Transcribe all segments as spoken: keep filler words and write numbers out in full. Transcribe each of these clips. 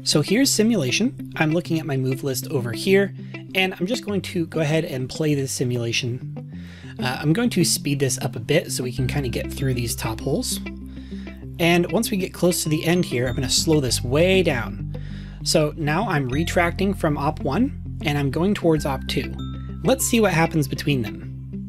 So here's simulation. I'm looking at my move list over here, and I'm just going to go ahead and play this simulation. Uh, I'm going to speed this up a bit so we can kind of get through these top holes. And once we get close to the end here, I'm going to slow this way down. So now I'm retracting from op one, and I'm going towards op two. Let's see what happens between them.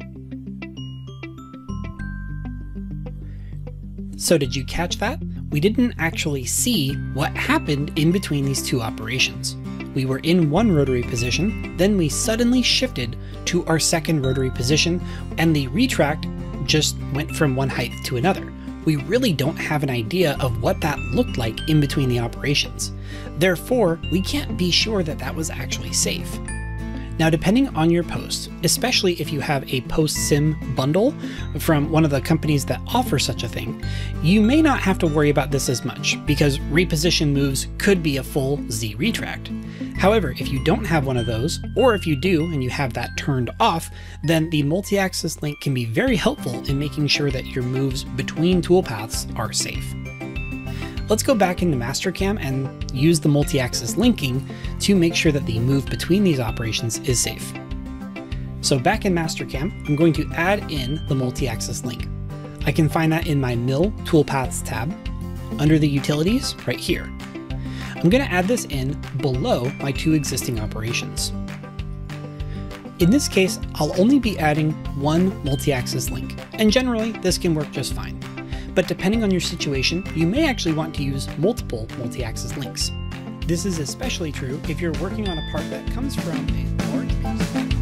So did you catch that? We didn't actually see what happened in between these two operations. We were in one rotary position, then we suddenly shifted to our second rotary position, and the retract just went from one height to another. We really don't have an idea of what that looked like in between the operations. Therefore, we can't be sure that that was actually safe. Now, depending on your post, especially if you have a post-sim bundle from one of the companies that offer such a thing, you may not have to worry about this as much because reposition moves could be a full Z retract. However, if you don't have one of those, or if you do and you have that turned off, then the multi-axis link can be very helpful in making sure that your moves between toolpaths are safe. Let's go back into Mastercam and use the multi-axis linking to make sure that the move between these operations is safe. So back in Mastercam, I'm going to add in the multi-axis link. I can find that in my Mill Toolpaths tab, under the Utilities, right here. I'm going to add this in below my two existing operations. In this case, I'll only be adding one multi-axis link, and generally this can work just fine. But depending on your situation, you may actually want to use multiple multi-axis links. This is especially true if you're working on a part that comes from a large piece.